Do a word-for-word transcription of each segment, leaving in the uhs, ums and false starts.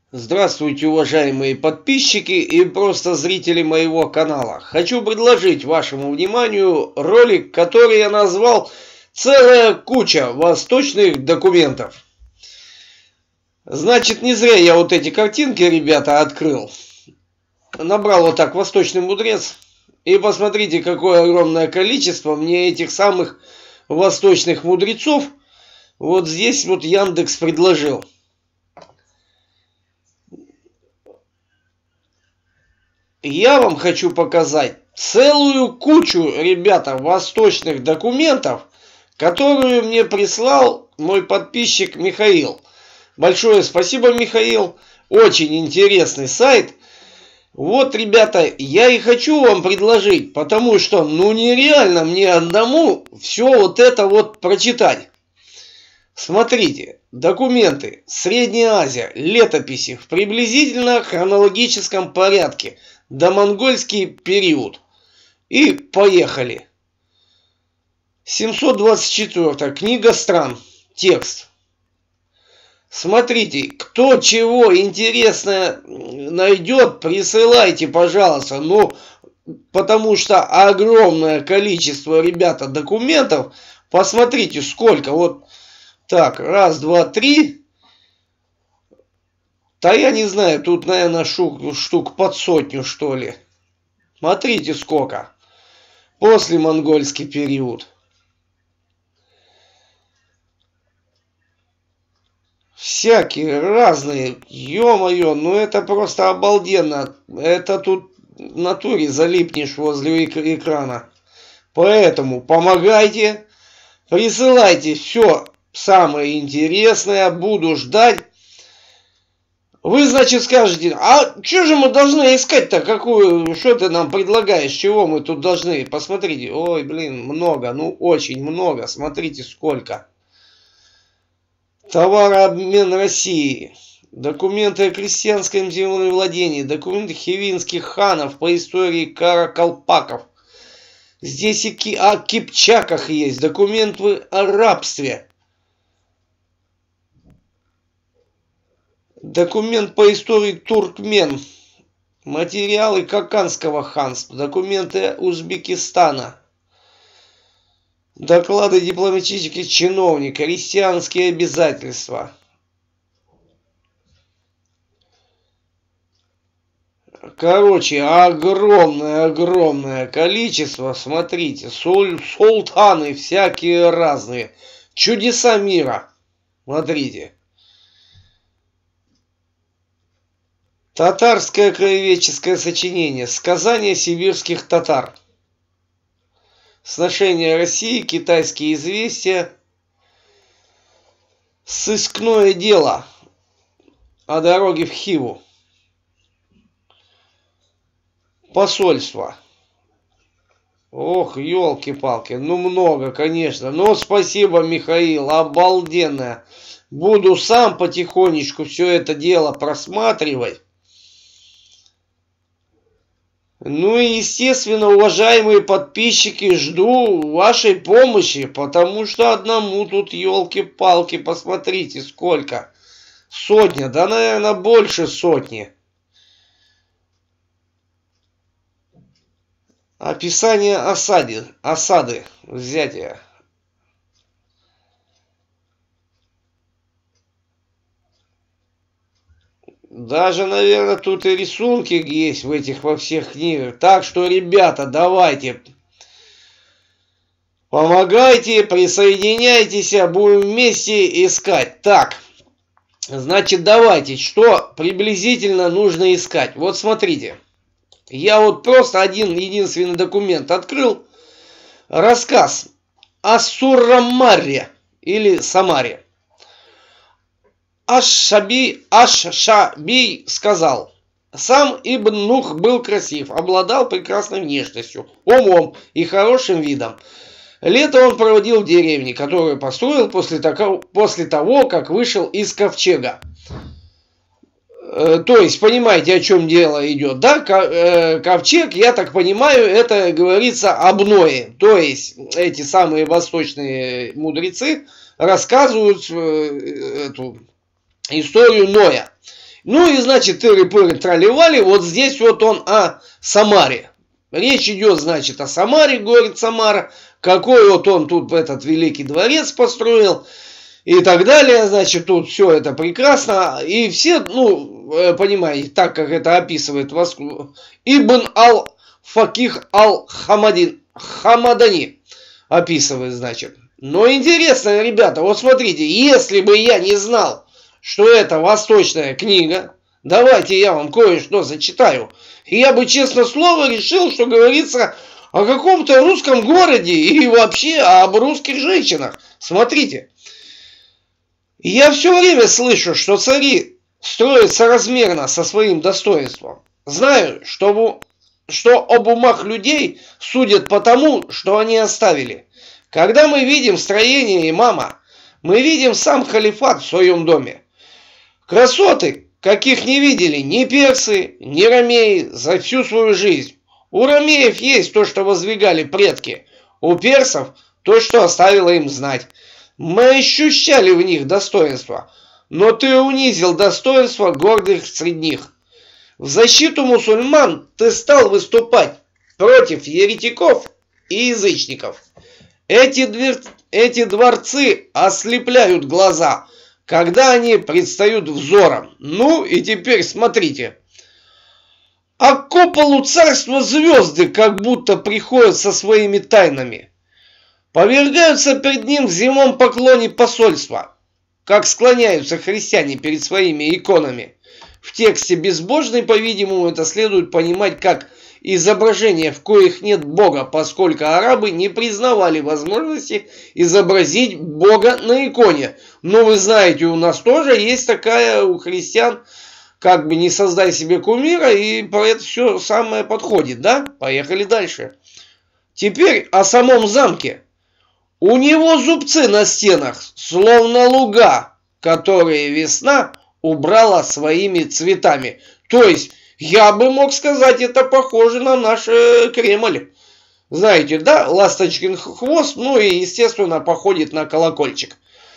Здравствуйте, уважаемые подписчики и просто зрители моего канала. Хочу предложить вашему вниманию ролик, который я назвал «Целая куча восточных документов». Значит, не зря я вот эти картинки, ребята, открыл. Набрал вот так «Восточный мудрец». И посмотрите, какое огромное количество мне этих самых восточных мудрецов вот здесь вот Яндекс предложил. Я вам хочу показать целую кучу, ребята, восточных документов, которую мне прислал мой подписчик Михаил. Большое спасибо, Михаил. Очень интересный сайт. Вот, ребята, я и хочу вам предложить, потому что, ну, нереально мне одному все вот это вот прочитать. Смотрите, документы, Средняя Азия, летописи в приблизительно хронологическом порядке, домонгольский период. И поехали. семьсот двадцать четвёртая, книга стран, текст. Смотрите, кто чего интересное найдет, присылайте, пожалуйста. Ну, потому что огромное количество, ребята, документов. Посмотрите, сколько. Вот так, раз, два, три. Да я не знаю, тут, наверное, штук, штук под сотню, что ли. Смотрите, сколько. После монгольский период. Всякие разные. Ё-моё, ну это просто обалденно. Это тут в натуре залипнешь возле экрана. Поэтому помогайте, присылайте все самое интересное. Буду ждать. Вы, значит, скажете, а что же мы должны искать-то? Какую, что ты нам предлагаешь? Чего мы тут должны? Посмотрите. Ой, блин, много. Ну, очень много. Смотрите, сколько. Товарообмен России. Документы о крестьянском землевладении. Документы хивинских ханов по истории каракалпаков. Здесь и о кипчаках есть. Документы о рабстве. Документ по истории туркмен. Материалы Каканского ханства. Документы Узбекистана. Доклады дипломатических чиновников. Крестьянские обязательства. Короче, огромное-огромное количество. Смотрите, суль, султаны всякие разные. Чудеса мира. Смотрите. Татарское краеведческое сочинение. Сказания сибирских татар. Сношение России. Китайские известия. Сыскное дело о дороге в Хиву. Посольство. Ох, елки-палки. Ну, много, конечно. Но спасибо, Михаил. Обалденно. Буду сам потихонечку все это дело просматривать. Ну и, естественно, уважаемые подписчики, жду вашей помощи, потому что одному тут, елки-палки, посмотрите, сколько. Сотня, да, наверное, больше сотни. Описание осады, осады, взятия. Даже, наверное, тут и рисунки есть в этих во всех книгах. Так что, ребята, давайте. Помогайте, присоединяйтесь, будем вместе искать. Так, значит, давайте, что приблизительно нужно искать. Вот смотрите. Я вот просто один единственный документ открыл. Рассказ о Суррамаре или Самаре. Аш-Шаби, Аш-Шаби сказал: сам Ибн Нух был красив, обладал прекрасной внешностью, умом и хорошим видом. Лето он проводил в деревне, которую построил после, такого, после того, как вышел из ковчега. То есть, понимаете, о чем дело идет, да? Ковчег, я так понимаю, это говорится об Ное. То есть, эти самые восточные мудрецы рассказывают эту историю Ноя. Ну и значит, тыры-пыры тролливали, вот здесь вот он о Самаре. Речь идет, значит, о Самаре, город Самара, какой вот он тут этот великий дворец построил и так далее. Значит, тут все это прекрасно. И все, ну, понимаете, так как это описывает Ибн ал-Факих ал-Хамадани, описывает, значит. Но интересно, ребята, вот смотрите, если бы я не знал, что это восточная книга, давайте я вам кое-что зачитаю. И я бы, честно слово, решил, что говорится о каком-то русском городе и вообще об русских женщинах. Смотрите. Я все время слышу, что цари строят соразмерно со своим достоинством. Знаю, что, что об умах людей судят по тому, что они оставили. Когда мы видим строение имама, мы видим сам халифат в своем доме. Красоты, каких не видели ни персы, ни ромеи за всю свою жизнь. У ромеев есть то, что воздвигали предки. У персов то, что оставило им знать. Мы ощущали в них достоинство. Но ты унизил достоинство гордых среди них. В защиту мусульман ты стал выступать против еретиков и язычников. Эти, двер... Эти дворцы ослепляют глаза, когда они предстают взором. Ну и теперь смотрите. А к куполу царства звезды как будто приходят со своими тайнами. Повергаются перед ним в земном поклоне посольства, как склоняются христиане перед своими иконами. В тексте безбожный, по-видимому, это следует понимать как изображения, в коих нет Бога, поскольку арабы не признавали возможности изобразить Бога на иконе. Но вы знаете, у нас тоже есть такая, у христиан, как бы не создай себе кумира, и по это все самое подходит, да? Поехали дальше. Теперь о самом замке. У него зубцы на стенах, словно луга, которые весна убрала своими цветами. То есть, я бы мог сказать, это похоже на наш э, Кремль. Знаете, да, ласточкин хвост, ну и, естественно, походит на колокольчик.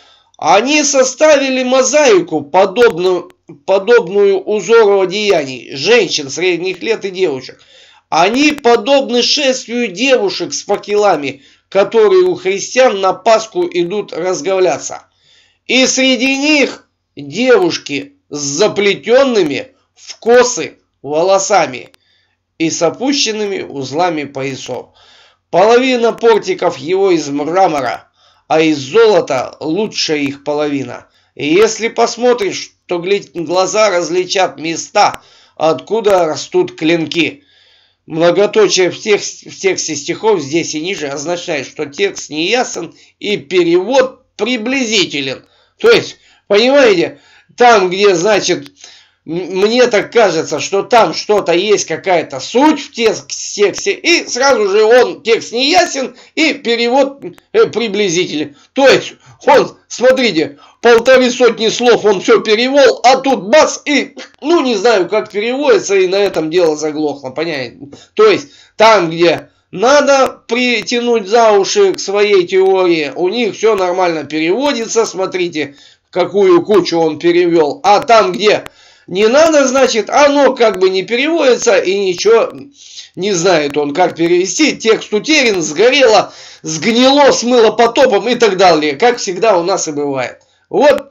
Они составили мозаику, подобную, подобную узору одеяний, женщин средних лет и девушек. Они подобны шествию девушек с факелами, которые у христиан на Пасху идут разговляться. И среди них девушки с заплетенными в косы волосами и с опущенными узлами поясов. Половина портиков его из мрамора, а из золота лучшая их половина. И если посмотришь, то глаза различат места, откуда растут клинки. Многоточие в тексте, в тексте стихов здесь и ниже означает, что текст неясен и перевод приблизителен. То есть, понимаете, там, где, значит, мне так кажется, что там что-то есть, какая-то суть в тексте, и сразу же он, текст не ясен, и перевод приблизителен. То есть, он, смотрите, полторы сотни слов он все перевел, а тут бац, и, ну, не знаю, как переводится, и на этом дело заглохло, понимаете? То есть, там, где надо притянуть за уши к своей теории, у них все нормально переводится, смотрите, какую кучу он перевел, а там, где не надо, значит, оно как бы не переводится и ничего не знает он, как перевести. Текст утерян, сгорело, сгнило, смыло потопом и так далее. Как всегда у нас и бывает. Вот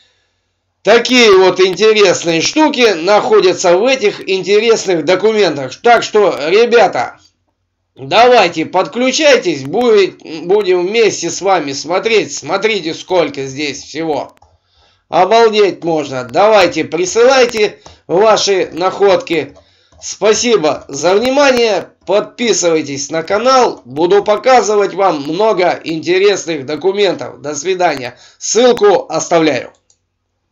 такие вот интересные штуки находятся в этих интересных документах. Так что, ребята, давайте подключайтесь, будет, будем вместе с вами смотреть. Смотрите, сколько здесь всего. Обалдеть можно. Давайте, присылайте ваши находки. Спасибо за внимание. Подписывайтесь на канал. Буду показывать вам много интересных документов. До свидания. Ссылку оставляю.